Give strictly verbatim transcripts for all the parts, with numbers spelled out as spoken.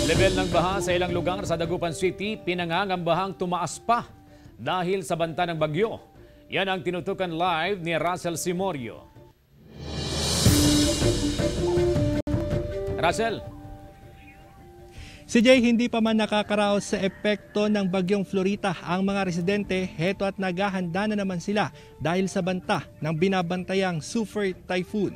Level ng baha sa ilang lugar sa Dagupan City, pinangangambahang tumaas pa dahil sa banta ng bagyo. Yan ang tinutukan live ni Russell Simorio. Russell. Si Jay, hindi pa man nakakaraos sa epekto ng bagyong Florita ang mga residente, heto at naghahanda na naman sila dahil sa banta ng binabantayang Super Typhoon.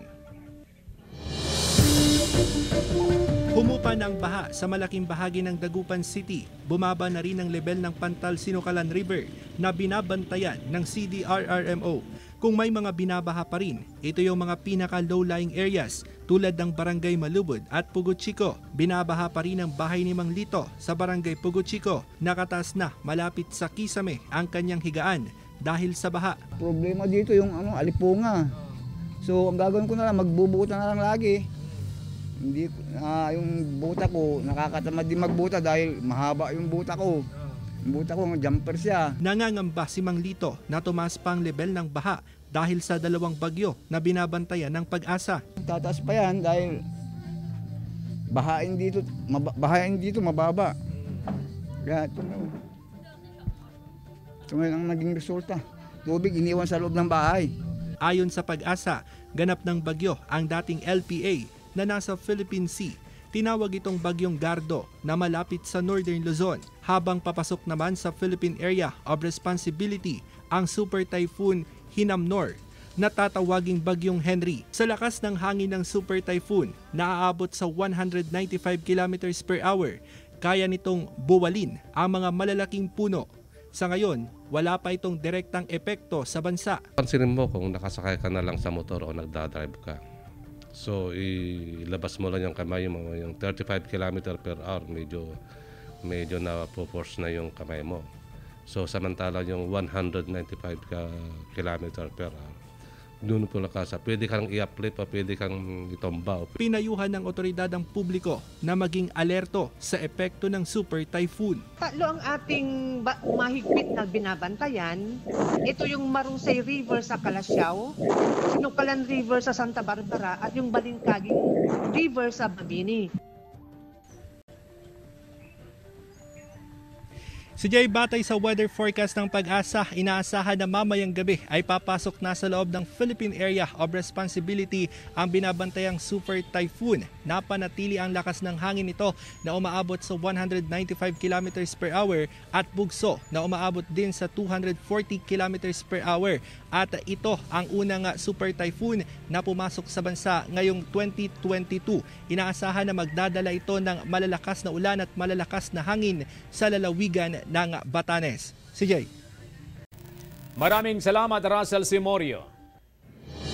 Humupa ng baha sa malaking bahagi ng Dagupan City. Bumaba na rin ang level ng Pantal Sinukalan River na binabantayan ng C D R R M O. Kung may mga binabaha pa rin, ito yung mga pinaka-low-lying areas tulad ng Barangay Malubod at Pugot Chico. Binabaha pa rin ang bahay ni Mang Lito sa Barangay Pugot Chico. Nakataas na malapit sa Kisame ang kanyang higaan dahil sa baha. Problema dito yung ano, alipunga. So ang gagawin ko na lang, magbubuta na lang lagi. Hindi uh, yung buta ko nakakatamad din magbuta dahil mahaba yung buta ko. Yung buta ko jumper siya. Nangangamba si Mang Lito na tumaas pa ang level ng baha dahil sa dalawang bagyo na binabantayan ng Pag-asa. Tataas pa yan dahil bahain dito, bahain dito mababa. Kaya ito na. Ito ngayon ang naging resulta. Tubig iniwan sa loob ng bahay. Ayon sa Pag-asa, ganap ng bagyo ang dating L P A na nasa Philippine Sea. Tinawag itong bagyong Gardo na malapit sa Northern Luzon. Habang papasok naman sa Philippine Area of Responsibility ang Super Typhoon Hinamnor na tatawaging bagyong Henry. Sa lakas ng hangin ng Super Typhoon na aabot sa one hundred ninety-five kilometers per hour, kaya nitong buwalin ang mga malalaking puno. Sa ngayon, wala pa itong direktang epekto sa bansa. Pansinin mo kung nakasakay ka na lang sa motor o nagdadrive ka. So, ilabas mo lang yung kamay mo, yung thirty-five kilometers per hour, medyo, medyo na-force na yung kamay mo. So, samantala yung one hundred ninety-five kilometers per hour, doon po nakasa. Pwede kang i-uplift o pwede kang itomba. Pinayuhan ng otoridad ang publiko na maging alerto sa epekto ng Super Typhoon. Tatlo ang ating mahigpit na binabantayan. Ito yung Marusay River sa Calasiao, Sinukalan River sa Santa Barbara at yung Balinkaging River sa Mabini. Si Jay, batay sa weather forecast ng Pag-asa, inaasahan na mamayang gabi ay papasok na sa loob ng Philippine Area of Responsibility ang binabantayang Super Typhoon. Napanatili ang lakas ng hangin nito na umaabot sa one hundred ninety-five kilometers per hour at bugso na umaabot din sa two hundred forty kilometers per hour. At ito ang unang Super Typhoon na pumasok sa bansa ngayong twenty twenty-two. Inaasahan na magdadala ito ng malalakas na ulan at malalakas na hangin sa lalawigan ng Batanes. C J. Maraming salamat, Russell Simorio.